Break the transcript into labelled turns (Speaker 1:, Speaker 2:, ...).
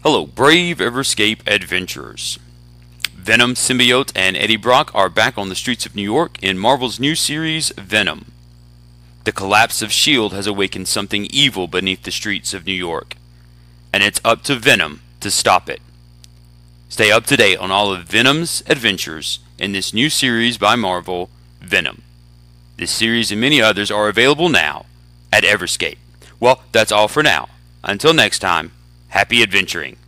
Speaker 1: Hello, brave Everscape adventurers. Venom, Symbiote, and Eddie Brock are back on the streets of New York in Marvel's new series, Venom. The collapse of S.H.I.E.L.D. has awakened something evil beneath the streets of New York, and it's up to Venom to stop it. Stay up to date on all of Venom's adventures in this new series by Marvel, Venom. This series and many others are available now at Everscape. Well, that's all for now. Until next time, happy adventuring.